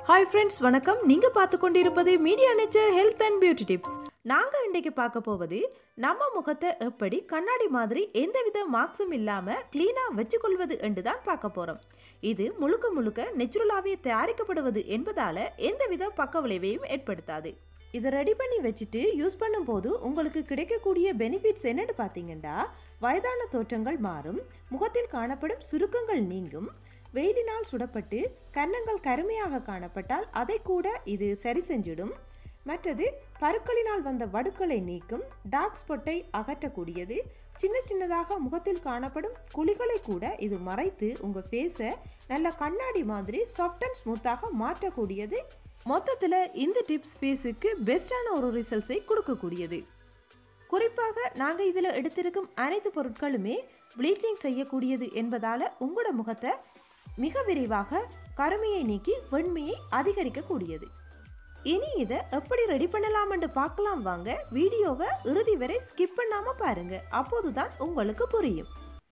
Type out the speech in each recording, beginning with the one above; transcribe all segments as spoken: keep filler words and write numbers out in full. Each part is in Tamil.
Hi friends, வணக்கம். நீங்க பார்த்து கொண்டிருப்பது media nature health and beauty tips. நாங்க இன்றைக்கு பார்க்க போவது நம்ம முகத்தை எப்படி கண்ணாடி மாதிரி எந்தவித மார்க்ஸும் இல்லாம க்ளீனா வச்சுக்கொள்வது என்று தான் பார்க்க போறோம். இது முழுக்க முழுக்க நேச்சுரலாவே தயாரிக்கப்படுவது என்பதால எந்தவித பக்க விளைவையும் ஏற்படுத்தாது. இதை ரெடி பண்ணி வச்சுட்டு யூஸ் பண்ணும்போது உங்களுக்கு கிடைக்கக்கூடிய பெனிஃபிட்ஸ் என்னன்னு பார்த்தீங்கன்னா, வயதான தோற்றங்கள் மாறும், முகத்தில் காணப்படும் சுருக்கங்கள் நீங்கும், வெயிலினால் சுடப்பட்டு கன்னங்கள் கருமையாக காணப்பட்டால் அதை கூட இது சரி செஞ்சிடும். மற்றது பருக்களினால் வந்த வடுக்களை நீக்கும், டார்க் ஸ்பாட்டை அகற்றக்கூடியது, சின்ன சின்னதாக முகத்தில் காணப்படும் குழிகளை கூட இது மறைத்து உங்கள் ஃபேஸை நல்ல கண்ணாடி மாதிரி சாஃப்ட் அண்ட் ஸ்மூத்தாக மாற்றக்கூடியது. மொத்தத்தில் இந்த டிப்ஸ் ஃபேஸுக்கு பெஸ்டான ஒரு ரிசல்ட்ஸை கொடுக்கக்கூடியது. குறிப்பாக நாங்கள் இதில் எடுத்திருக்கும் அனைத்து பொருட்களுமே ப்ளீச்சிங் செய்யக்கூடியது என்பதால் உங்களோட முகத்தை மிக விரைவாக கருமையை நீக்கி வெண்மையை அதிகரிக்கக்கூடியது. இனி இதை எப்படி ரெடி பண்ணலாம் என்று பார்க்கலாம் வாங்க. வீடியோவை இறுதி வரை ஸ்கிப் பண்ணாமல் பாருங்க, அப்போதுதான் உங்களுக்கு புரியும்.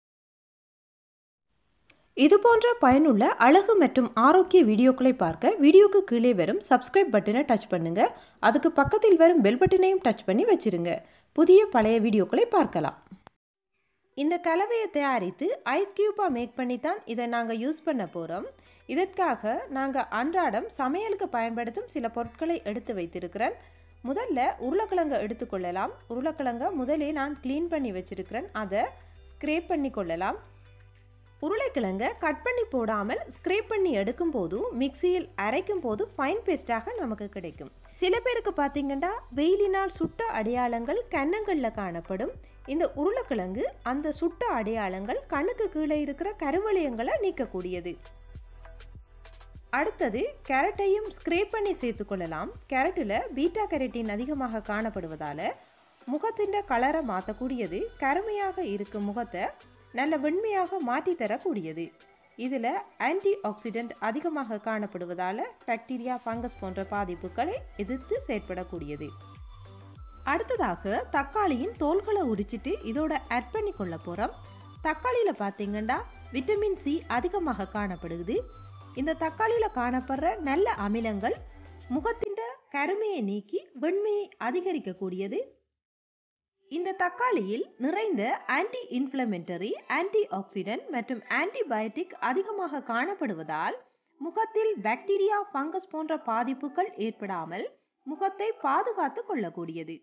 இது போன்ற பயனுள்ள அழகு மற்றும் ஆரோக்கிய வீடியோக்களை பார்க்க வீடியோக்கு கீழே வரும் சப்ஸ்கிரைப் பட்டனை டச் பண்ணுங்க. அதுக்கு பக்கத்தில் வரும் பெல் பட்டனையும் டச் பண்ணி வச்சிருங்க. புதிய பழைய வீடியோக்களை பார்க்கலாம். இந்த கலவையை தயாரித்து ஐஸ் கியூப்பாக மேக் பண்ணி தான் இதை நாங்கள் யூஸ் பண்ண போகிறோம். இதற்காக நாங்கள் அன்றாடம் சமையலுக்கு பயன்படுத்தும் சில பொருட்களை எடுத்து வைத்திருக்கிறேன். முதல்ல உருளைக்கிழங்கை எடுத்துக்கொள்ளலாம். உருளைக்கிழங்கை முதலே நான் க்ளீன் பண்ணி வச்சிருக்கிறேன், அதை ஸ்க்ரேப் பண்ணி கொள்ளலாம். உருளைக்கிழங்கை கட் பண்ணி போடாமல் ஸ்க்ரேப் பண்ணி எடுக்கும் போது மிக்சியில் அரைக்கும் போது ஃபைன் பேஸ்டாக நமக்கு கிடைக்கும். சில பேருக்கு பார்த்தீங்கன்னா வெயிலினால் சுட்ட அடையாளங்கள் கன்னங்களில் காணப்படும். இந்த உருளைக்கிழங்கு அந்த சுட்ட அடையாளங்கள் கண்ணுக்கு கீழே இருக்கிற கருவளையங்களை நீக்கக்கூடியது. அடுத்தது கேரட்டையும் ஸ்க்ரேப் பண்ணி சேர்த்துக்கொள்ளலாம். கேரட்டில் பீட்டா கேரட்டின் அதிகமாக காணப்படுவதால் முகத்தின் கலரை மாற்றக்கூடியது, கருமையாக இருக்கும் முகத்தை நல்ல வெண்மையாக மாற்றி தரக்கூடியது. இதில் ஆன்டி ஆக்சிடென்ட் அதிகமாக காணப்படுவதால் பாக்டீரியா, ஃபங்கஸ் போன்ற பாதிப்புகளை எதிர்த்து செயற்படக்கூடியது. அடுத்ததாக தக்காளியின் தோல்களை உரிச்சிட்டு இதோட ஆட் பண்ணி கொள்ள போகிறோம். தக்காளியில் பார்த்தீங்கன்னா விட்டமின் சி அதிகமாக காணப்படுது. இந்த தக்காளியில் காணப்படுற நல்ல அமிலங்கள் முகத்தின் கருமையை நீக்கி வெண்மையை அதிகரிக்கக்கூடியது. இந்த தக்காளியில் நிறைந்த ஆன்டி இன்ஃப்ளமேட்டரி, ஆன்டி ஆக்சிடென்ட் மற்றும் ஆன்டிபயோட்டிக் அதிகமாக காணப்படுவதால் முகத்தில் பாக்டீரியா, ஃபங்கஸ் போன்ற பாதிப்புகள் ஏற்படாமல் முகத்தை பாதுகாத்து கொள்ளக்கூடியது.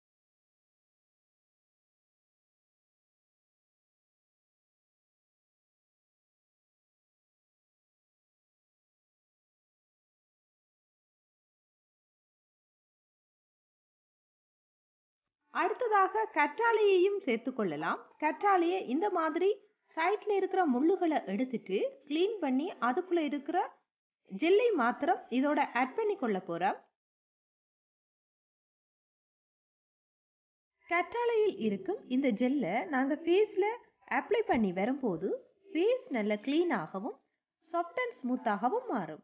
அடுத்ததாக கற்றாழையையும் சேர்த்து கொள்ளலாம். கற்றாழையை இந்த மாதிரி சைட்ல இருக்கிற முள்ளுகளை எடுத்துட்டு கிளீன் பண்ணி அதுக்குள்ள இருக்கிற ஜெல்லை மாத்திரம் இதோட ஆட் பண்ணி கொள்ள போறோம். கற்றாழையில் இருக்கும் இந்த ஜெல்லை நாங்கள் ஃபேஸில் அப்ளை பண்ணி வரும்போது ஃபேஸ் நல்ல கிளீனாகவும் சாஃப்ட் அண்ட் ஸ்மூத்தாகவும் மாறும்.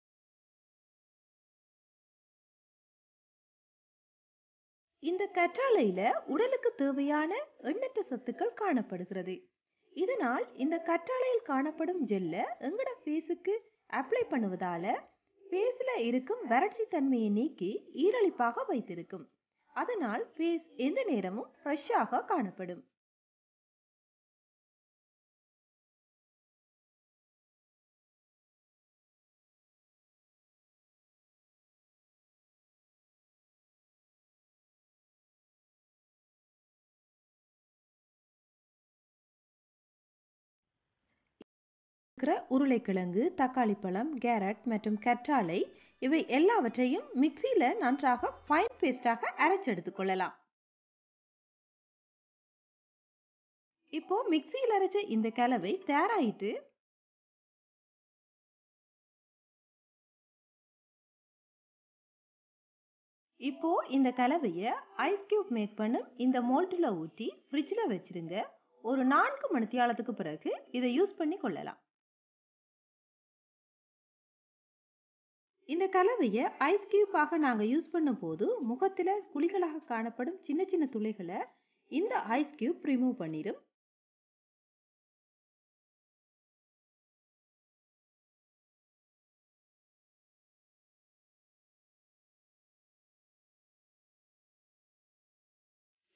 இந்த கற்றாழையில உடலுக்கு தேவையான எண்ணற்ற சத்துக்கள் காணப்படுகிறது. இதனால் இந்த கற்றாழையில் காணப்படும் ஜெல்லை எங்கட ஃபேஸுக்கு அப்ளை பண்ணுவதால ஃபேஸில் இருக்கும் வறட்சி தன்மையை நீக்கி ஈரழிப்பாக வைத்திருக்கும். அதனால் ஃபேஸ் எந்த நேரமும் ஃப்ரெஷ்ஷாக காணப்படும். உருளைக்கிழங்கு, தக்காளி பழம், கேரட் மற்றும் கற்றாழை இவை எல்லாவற்றையும் மிக்சியில் நன்றாக ஃபைன் பேஸ்டாக அரைச்சு எடுத்துக்கொள்ளலாம். இப்போ மிக்சியில் அரைச்ச இந்த கலவை தயாராயிட்டு இப்போ இந்த கலவையை ஐஸ் கியூப் மேக் பண்ணும் இந்த மோல்டில் ஊற்றி ஃப்ரிட்ஜில் வச்சிருங்க. ஒரு நான்கு மணித்தியாலத்துக்கு பிறகு இதை யூஸ் பண்ணி கொள்ளலாம். இந்த கலவையை ஐஸ் கியூப்பாக நாங்கள் யூஸ் பண்ணும் போது முகத்தில் குழிகளாக காணப்படும் சின்ன சின்ன துளைகளை இந்த ஐஸ் கியூப் ரிமூவ் பண்ணிடும்.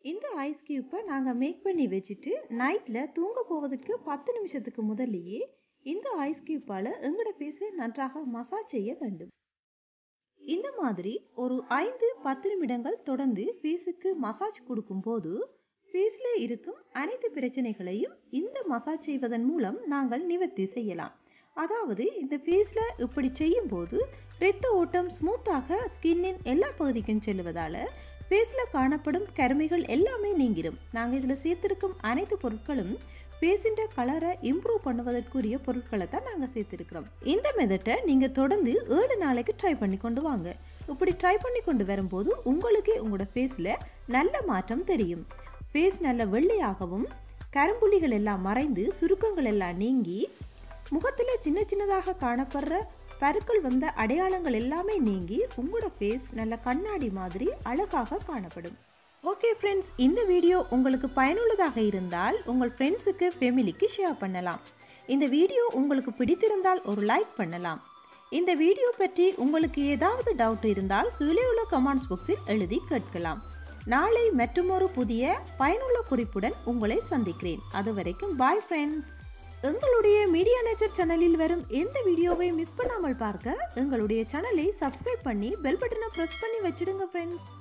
இந்த ஐஸ் கியூப்பை நாங்கள் மேக் பண்ணி வச்சுட்டு நைட்டில் தூங்க போவதற்கு பத்து நிமிஷத்துக்கு முதல்லையே இந்த ஐஸ் கியூப்பால் எங்களோட ஃபேஸை நன்றாக மசாஜ் செய்ய வேண்டும். இந்த மாதிரி ஒரு ஐந்து பத்து நிமிடங்கள் தொடர்ந்து ஃபேஸுக்கு மசாஜ் கொடுக்கும்போது ஃபேஸில் இருக்கும் அனைத்து பிரச்சனைகளையும் இந்த மசாஜ் செய்வதன் மூலம் நாங்கள் நிவர்த்தி செய்யலாம். அதாவது இந்த ஃபேஸில் இப்படி செய்யும்போது இரத்த ஓட்டம் ஸ்மூத்தாக ஸ்கின்னின் எல்லா பகுதிக்கும் செல்வதால் ஃபேஸில் காணப்படும் கருமைகள் எல்லாமே நீங்கிடும். நாங்கள் இதில் சேர்த்திருக்கும் அனைத்து பொருட்களும் ஃபேஸின் கலரை இம்ப்ரூவ் பண்ணுவதற்குரிய பொருட்களை தான் நாங்கள் சேர்த்துருக்கிறோம். இந்த மெத்தட்டை நீங்கள் தொடர்ந்து ஏழு நாளைக்கு ட்ரை பண்ணி கொண்டு வாங்க. இப்படி ட்ரை பண்ணி கொண்டு வரும்போது உங்களுக்கே உங்களோட ஃபேஸில் நல்ல மாற்றம் தெரியும். ஃபேஸ் நல்ல வெள்ளையாகவும் கரும்புள்ளிகள் எல்லாம் மறைந்து சுருக்கங்கள் எல்லாம் நீங்கி முகத்தில் சின்ன சின்னதாக காணப்படுற பருக்கள் வந்த அடையாளங்கள் எல்லாமே நீங்கி உங்களோட ஃபேஸ் நல்ல கண்ணாடி மாதிரி அழகாக காணப்படும். ஓகே ஃப்ரெண்ட்ஸ், இந்த வீடியோ உங்களுக்கு பயனுள்ளதாக இருந்தால் உங்கள் ஃப்ரெண்ட்ஸுக்கு ஃபேமிலிக்கு ஷேர் பண்ணலாம். இந்த வீடியோ உங்களுக்கு பிடித்திருந்தால் ஒரு லைக் பண்ணலாம். இந்த வீடியோ பற்றி உங்களுக்கு ஏதாவது டவுட் இருந்தால் கீழே உள்ள கமெண்ட்ஸ் பாக்ஸில் எழுதி கேட்கலாம். நாளை மற்றுமொரு புதிய பயனுள்ள குறிப்புடன் உங்களை சந்திக்கிறேன். அது வரைக்கும் பாய் ஃப்ரெண்ட்ஸ். எங்களுடைய மீடியா நேச்சர் சேனலில் வரும் எந்த வீடியோவை மிஸ் பண்ணாமல் பார்க்க எங்களுடைய சேனலை சப்ஸ்கிரைப் பண்ணி பெல் பட்டனை ப்ரெஸ் பண்ணி வச்சிடுங்க ஃப்ரெண்ட்ஸ்.